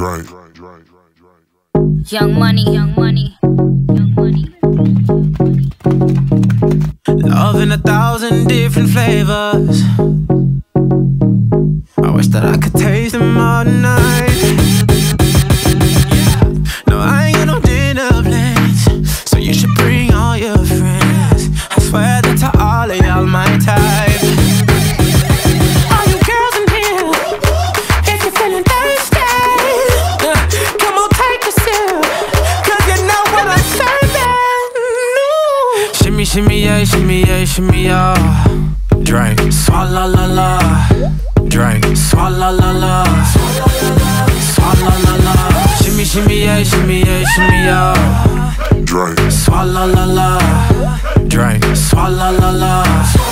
Drink. Young money, young money, young money. Love in 1,000 different flavors. I wish that I could taste them all night. No, I ain't got no dinner plans, so you should bring all your friends. I swear that to all of y'all my type. All you girls in here, if you're feeling thirsty, come on, take a sip, 'cause you know what I'm serving. Shimmy, shimmy, yeah, shimmy, yeah, shimmy, yeah. Drink, swalla la la. Drink, swalla la la. Swalla la la. Shimmy, shimmy, yeah, shimmy, yeah, shimmy, yeah. Drink. Swalla la la. Drink, swalla la la.